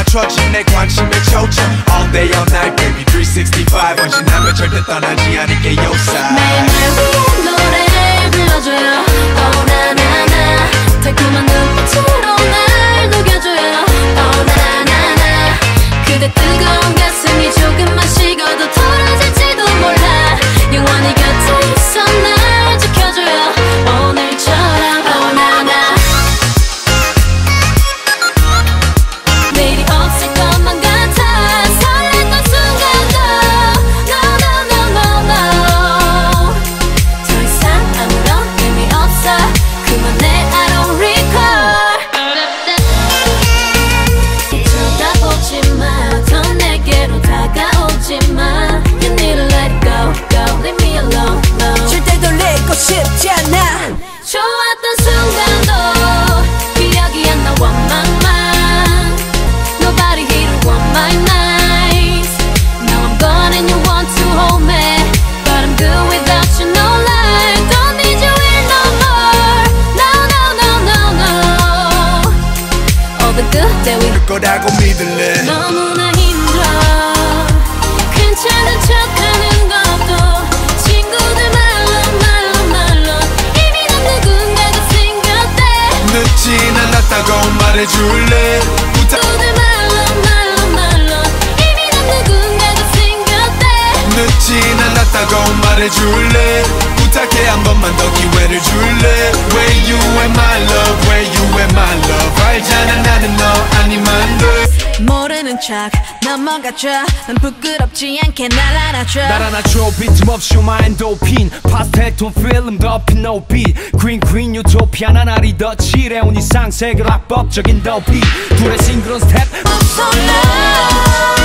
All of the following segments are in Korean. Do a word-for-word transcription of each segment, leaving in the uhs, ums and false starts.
맞춰진 내 관심의 초점 All day all night baby 삼백육십오 언제나면 절대 떠나지 않을게 요사 매일 날 위한 노래를 불러줘요 Oh na na na 달콤한 눈빛으로 날 녹여줘요 Oh na na na 그대 뜨거운 가슴이 조금만 식어도 덜어질지도 몰라 영원히 곁에 있어 날 지켜줘요 오늘처럼 Oh na na 내일이 없을 것만 같아 설렜던 순간도 No no no no no 더 이상 아무런 의미 없어 그만해 I don't recall 쳐다보지 마 더 내게로 다가오지 마 You need to let it go go leave me alone no 절대 돌리고 싶지 않아 좋았던 순간도 기억이 안 나 one my mind Nobody here to want my nights Now I'm gone and you want to hold me But I'm good without you, no lie Don't need you here no more No, no, no, no, no All the good that we 할 거라고 믿을래 너무나 힘들어 괜찮은 척하는 것도 친구들 말로 말로 말로 이미 난 누군가가 생겼대 늦진 않았다고 말해줄래 부탁 친구들 말로 말로 말로 이미 난 누군가가 생겼대 늦진 않았다고 말해줄래 부탁해 한 번만 더 기회를 줄래 Where you at my love Where you at my love 알잖아 나는 너 아니면 돼 모르는 척 넘어가줘 난 부끄럽지 않게 날 안아줘 날 안아줘 빈틈없이 마인도핀 파스텔 톤 필름 덮인 no beat Green green 유토피아 난 아리 더 칠해온 이상 세계로 합법적인 더비 둘의 싱그러운 스텝 없어 널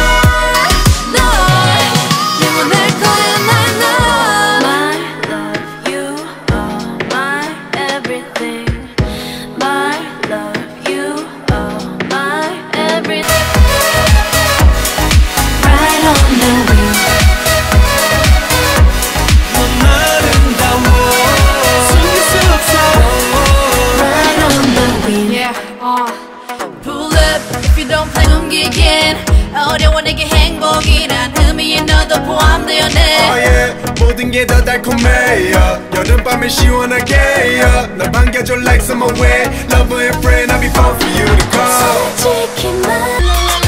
영원할 거야 날 너 My love you are my everything My love you are my everything Right on the wheel 넌 아름다워 숨길 수 없어 Right on the wheel Yeah, uh. Pull up if you don't play 숨기긴 어려워 내게 행복이란 의미에 너도 포함되었네 oh yeah, 모든 게 더 달콤해 yeah. 여름밤에 시원하게 yeah. 널 반겨줘 like summer wind Lover and friend I'll be fun for you to call 솔직히 말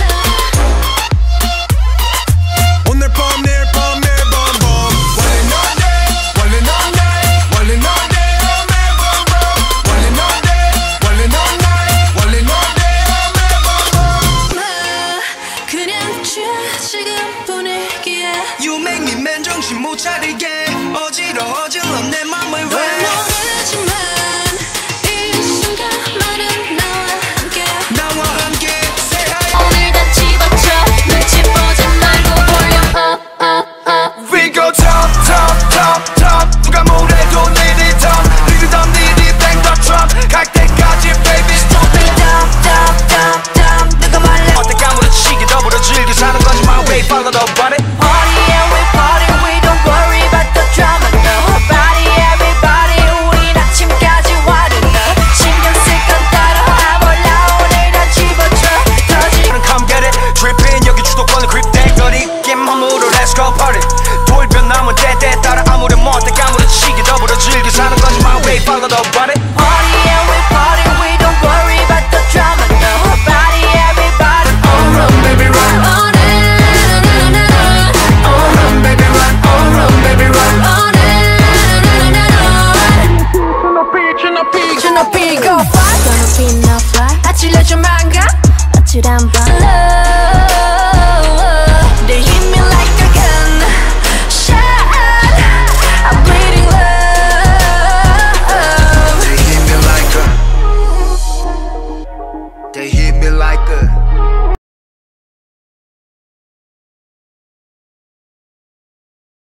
오늘 밤 내일 밤 내일 밤 밤 One and all day One and all night One and all day I'm ever wrong One and all day One and all night One and all day I'm ever wrong 그냥 취해 지금 분위기에 You make me 맨 정신 못 차리게